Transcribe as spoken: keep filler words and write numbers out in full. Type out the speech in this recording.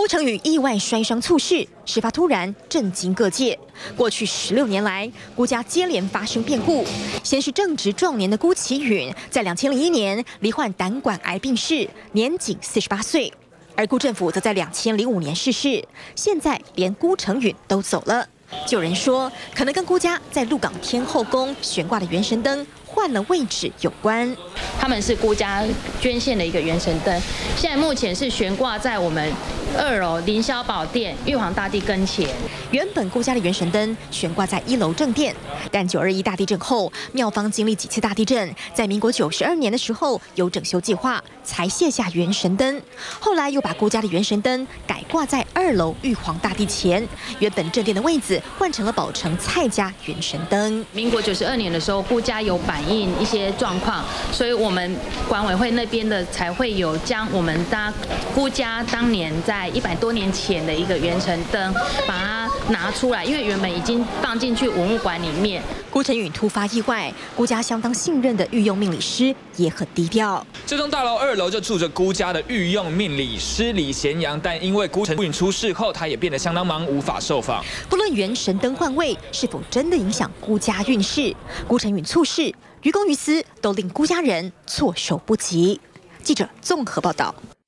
成宇意外摔伤猝逝，事发突然，震惊各界。过去十六年来，辜家接连发生变故。先是正值壮年的辜启允，在两千零一年罹患胆管癌病逝，年仅四十八岁。而辜振甫则在两千零五年逝世，现在连辜成允都走了。就有人说，可能跟辜家在鹿港天后宫悬挂的元神灯换了位置有关。 他们是辜家捐献的一个元神灯，现在目前是悬挂在我们二楼凌霄宝殿玉皇大帝跟前。 原本辜家的元神灯悬挂在一楼正殿，但九二一大地震后，庙方经历几次大地震，在民国九十二年的时候有整修计划，才卸下元神灯。后来又把辜家的元神灯改挂在二楼玉皇大帝前，原本正殿的位置换成了宝成蔡家元神灯。 民国九十二年的时候，辜家有反映一些状况，所以我们管委会那边的才会有将我们当辜家当年在一百多年前的一个元神灯，把它拿出来，因为原本已经放进去文物馆里面。 辜成允突发意外，辜家相当信任的御用命理师也很低调。 这栋大楼二楼就住着辜家的御用命理师李贤阳，但因为辜成允出事后，他也变得相当忙，无法受访。 不论元神灯换位是否真的影响辜家运势，辜成允猝逝，于公于私都令辜家人措手不及。记者综合报道。